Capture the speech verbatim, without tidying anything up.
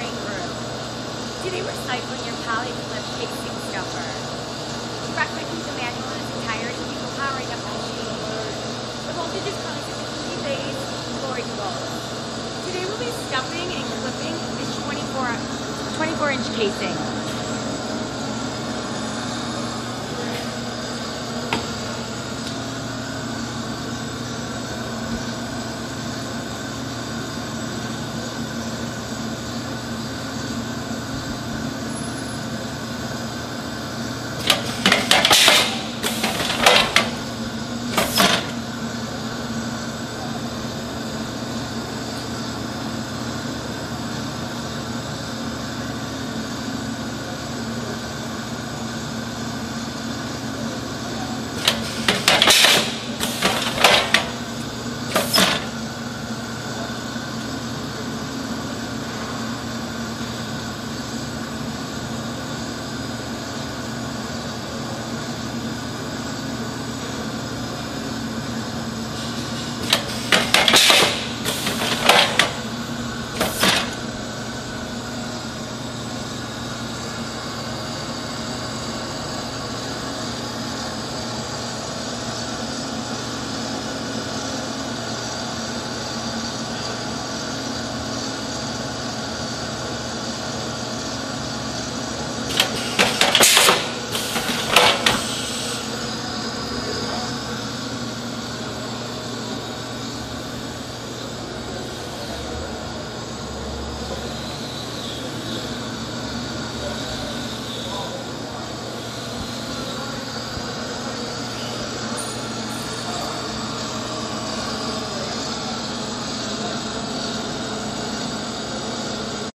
Frain group. Today we're cycling your poly clip casing stuffer. We recommend keeping the manual in its entirety before powering up the machine. The voltage is currently sixty phase glory close. Today we'll be stuffing and clipping this twenty-four inch casing.